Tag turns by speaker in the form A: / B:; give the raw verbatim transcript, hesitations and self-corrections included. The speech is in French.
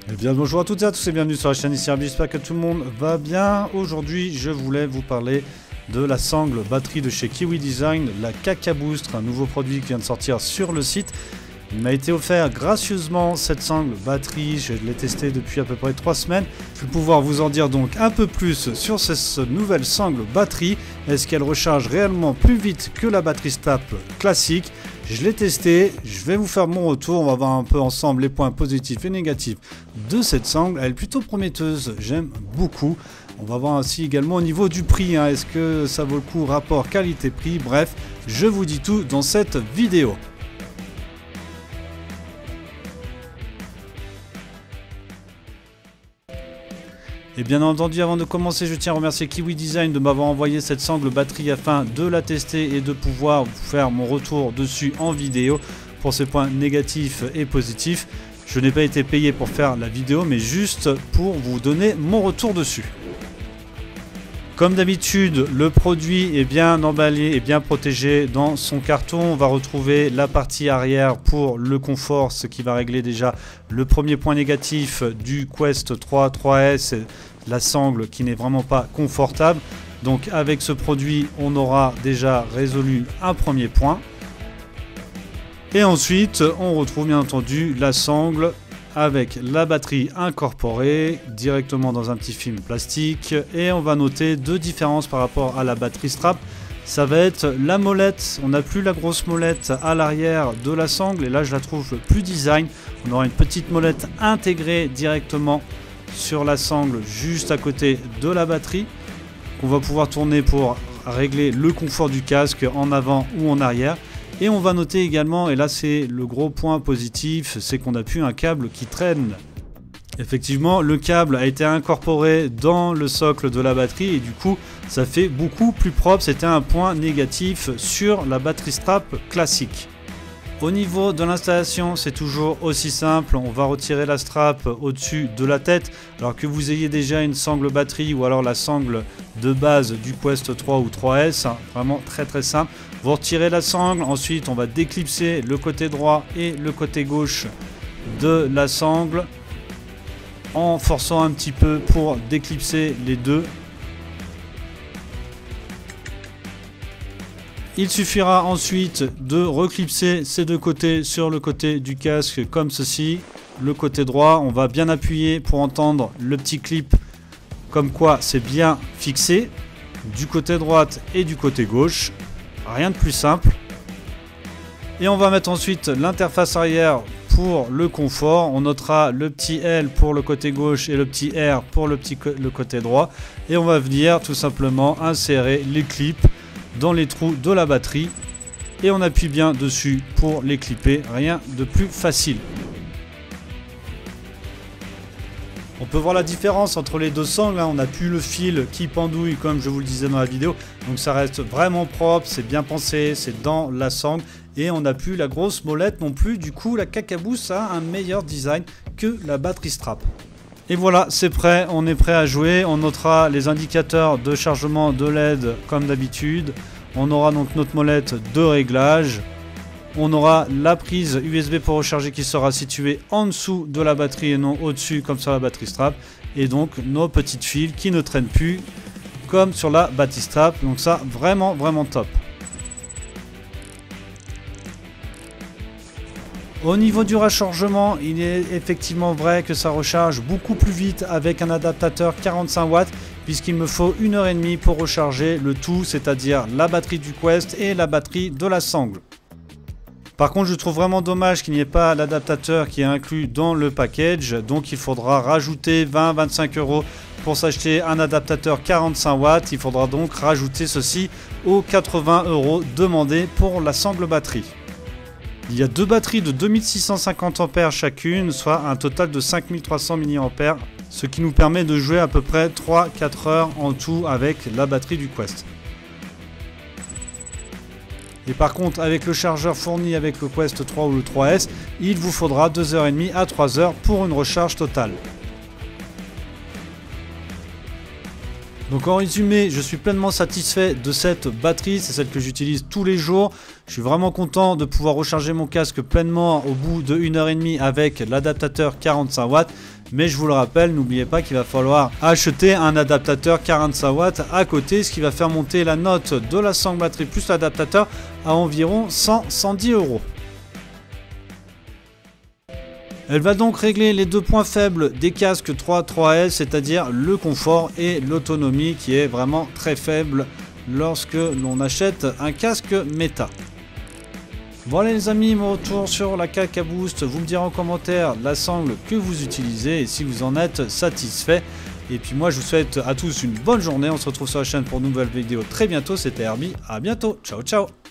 A: Eh bien bonjour à toutes et à tous et bienvenue sur la chaîne ici, j'espère que tout le monde va bien. Aujourd'hui je voulais vous parler de la sangle batterie de chez Kiwi Design, la Kaka Boost, un nouveau produit qui vient de sortir sur le site. Il m'a été offert gracieusement cette sangle batterie, je l'ai testé depuis à peu près trois semaines. Je vais pouvoir vous en dire donc un peu plus sur cette nouvelle sangle batterie. Est-ce qu'elle recharge réellement plus vite que la batterie strap classique? Je l'ai testé, je vais vous faire mon retour, on va voir un peu ensemble les points positifs et négatifs de cette sangle. Elle est plutôt prometteuse, j'aime beaucoup. On va voir aussi également au niveau du prix, hein. Est-ce que ça vaut le coup rapport qualité-prix? Bref, je vous dis tout dans cette vidéo. Et bien entendu, avant de commencer, je tiens à remercier Kiwi Design de m'avoir envoyé cette sangle batterie afin de la tester et de pouvoir vous faire mon retour dessus en vidéo pour ses points négatifs et positifs. Je n'ai pas été payé pour faire la vidéo, mais juste pour vous donner mon retour dessus. Comme d'habitude, le produit est bien emballé et bien protégé dans son carton. On va retrouver la partie arrière pour le confort, ce qui va régler déjà le premier point négatif du Quest trois trois S, la sangle qui n'est vraiment pas confortable. Donc avec ce produit, on aura déjà résolu un premier point. Et ensuite, on retrouve bien entendu la sangle avec la batterie incorporée directement dans un petit film plastique. Et on va noter deux différences par rapport à la batterie strap. Ça va être la molette, on n'a plus la grosse molette à l'arrière de la sangle et là je la trouve plus design. On aura une petite molette intégrée directement sur la sangle juste à côté de la batterie qu'on va pouvoir tourner pour régler le confort du casque en avant ou en arrière. Et on va noter également, et là c'est le gros point positif, c'est qu'on n'a plus un câble qui traîne. Effectivement, le câble a été incorporé dans le socle de la batterie et du coup ça fait beaucoup plus propre. C'était un point négatif sur la batterie strap classique. Au niveau de l'installation, c'est toujours aussi simple. On va retirer la strap au-dessus de la tête. Alors que vous ayez déjà une sangle batterie ou alors la sangle de base du Quest trois ou trois S, vraiment très très simple. Vous retirez la sangle, ensuite on va déclipser le côté droit et le côté gauche de la sangle en forçant un petit peu pour déclipser les deux. Il suffira ensuite de reclipser ces deux côtés sur le côté du casque comme ceci. Le côté droit, on va bien appuyer pour entendre le petit clip comme quoi c'est bien fixé du côté droite et du côté gauche. Rien de plus simple. Et on va mettre ensuite l'interface arrière pour le confort. On notera le petit L pour le côté gauche et le petit R pour le, petit co le côté droit. Et on va venir tout simplement insérer les clips dans les trous de la batterie. Et on appuie bien dessus pour les clipper. Rien de plus facile. On peut voir la différence entre les deux sangles, hein. On n'a plus le fil qui pendouille comme je vous le disais dans la vidéo. Donc ça reste vraiment propre, c'est bien pensé, c'est dans la sangle. Et on n'a plus la grosse molette non plus. Du coup, la Kaka Boost a un meilleur design que la batterie strap. Et voilà, c'est prêt, on est prêt à jouer. On notera les indicateurs de chargement de L E D comme d'habitude. On aura donc notre molette de réglage. On aura la prise U S B pour recharger qui sera située en dessous de la batterie et non au-dessus comme sur la batterie strap. Et donc nos petites fils qui ne traînent plus comme sur la batterie strap. Donc ça, vraiment, vraiment top. Au niveau du rechargement, il est effectivement vrai que ça recharge beaucoup plus vite avec un adaptateur quarante-cinq watts puisqu'il me faut une heure trente pour recharger le tout, c'est-à-dire la batterie du Quest et la batterie de la sangle. Par contre, je trouve vraiment dommage qu'il n'y ait pas l'adaptateur qui est inclus dans le package. Donc il faudra rajouter vingt à vingt-cinq euros pour s'acheter un adaptateur quarante-cinq watts. Il faudra donc rajouter ceci aux quatre-vingts euros demandés pour la sangle batterie. Il y a deux batteries de deux mille six cent cinquante ampères chacune, soit un total de cinq mille trois cents milliampères, ce qui nous permet de jouer à peu près trois à quatre heures en tout avec la batterie du Quest. Et par contre, avec le chargeur fourni avec le Quest trois ou le trois S, il vous faudra deux heures trente à trois heures pour une recharge totale. Donc en résumé, je suis pleinement satisfait de cette batterie, c'est celle que j'utilise tous les jours. Je suis vraiment content de pouvoir recharger mon casque pleinement au bout de une heure trente avec l'adaptateur quarante-cinq watts. Mais je vous le rappelle, n'oubliez pas qu'il va falloir acheter un adaptateur quarante-cinq watts à côté, ce qui va faire monter la note de la sangle batterie plus l'adaptateur à environ cent à cent dix euros. Elle va donc régler les deux points faibles des casques trois trois L, c'est-à-dire le confort et l'autonomie qui est vraiment très faible lorsque l'on achète un casque méta. Voilà les amis, mon retour sur la K K Boost. Vous me direz en commentaire la sangle que vous utilisez et si vous en êtes satisfait. Et puis moi je vous souhaite à tous une bonne journée. On se retrouve sur la chaîne pour une nouvelle vidéo très bientôt. C'était Herbie, à bientôt. Ciao ciao.